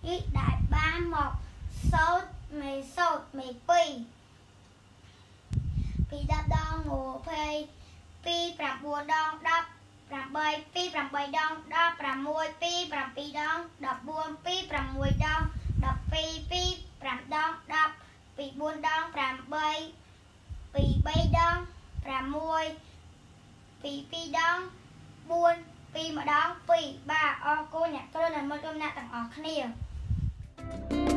ý đại ba một số mì pi đập đong ngủ phê pi pram buồn đong đập pram bay pi pram bay đong đập pram môi pi pram pi đong đập buồn pi pram môi đong đập pi pram đong đập pi buồn đong pram bay đong pram môi pi đong buồn pi mà đong pi ba o cô nhạc tôi là một trong nạ tặng ở kia